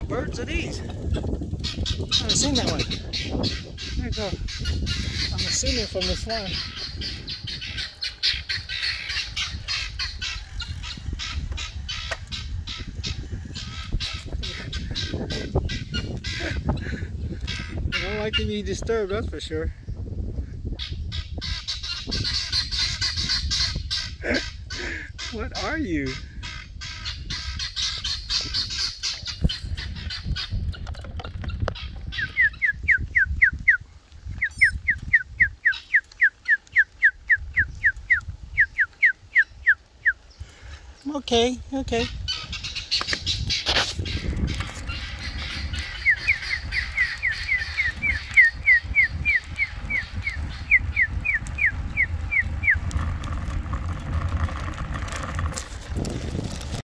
birds are these? I haven't seen that one. There you go. I'm assuming from this one. They don't like to be disturbed, that's for sure. What are you? Okay, okay.